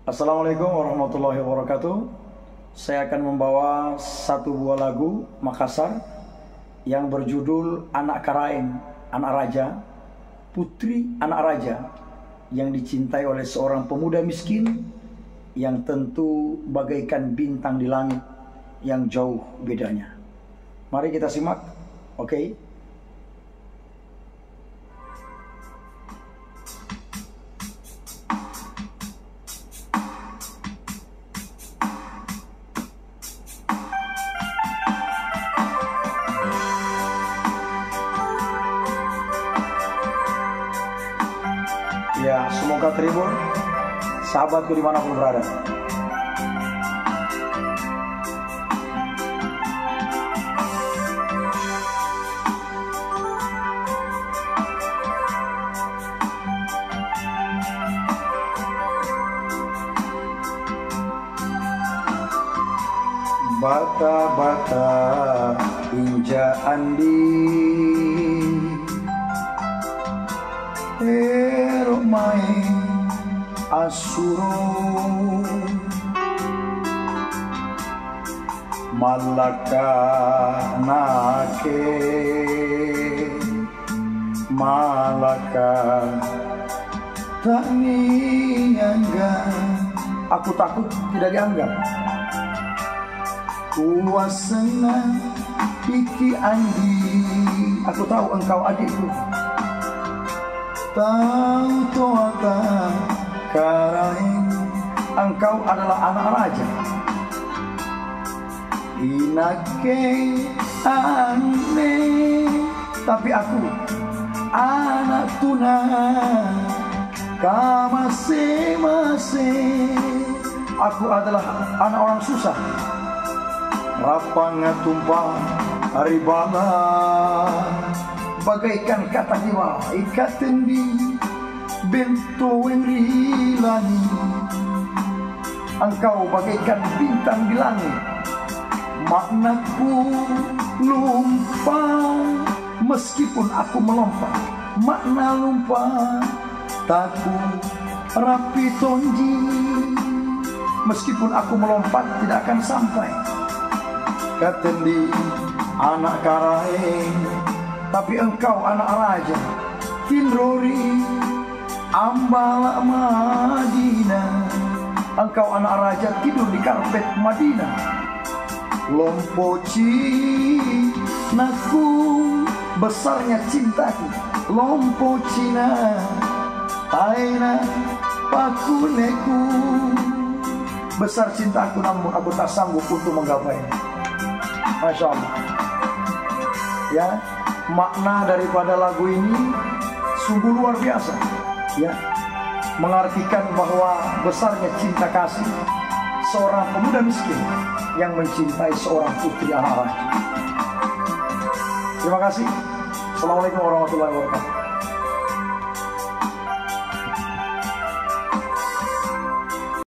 Assalamualaikum warahmatullahi wabarakatuh. Saya akan membawa satu buah lagu Makassar yang berjudul Anak Karaeng, Anak Raja, Putri Anak Raja, yang dicintai oleh seorang pemuda miskin yang tentu bagaikan bintang di langit yang jauh bedanya. Mari kita simak, oke? Ya, semoga terhibur sahabatku dimanapun berada. Bata-bata inja andi main asuro malaka nake malaka tak niangga. Aku takut tidak dianggap. Kuasana iki andi, aku tahu engkau adikku. Tahu toata Karaeng, engkau adalah anak raja. Inake aneh, tapi aku anak tuna. Kamase-mase, aku adalah anak orang susah. Rapanga tumpah haribala, bagaikan kata jiwa ikatan di bento yang rilani. Engkau bagaikan bintang di langit. Maknaku lupa meskipun aku melompat. Makna lupa takut rapi tonji. Meskipun aku melompat tidak akan sampai. Katendi anak Karaeng, tapi engkau anak raja. Tinrori Ambala Madinah, engkau anak raja tidur di karpet Madinah. Lompoci naku, besarnya cintaku. Lompocina aina pakuneku, besar cintaku namun aku tak sanggup untuk menggapai. Masya Allah. Ya, makna daripada lagu ini sungguh luar biasa. Ya, mengartikan bahwa besarnya cinta kasih seorang pemuda miskin yang mencintai seorang putri anak raja. Terima kasih. Assalamualaikum warahmatullahi wabarakatuh.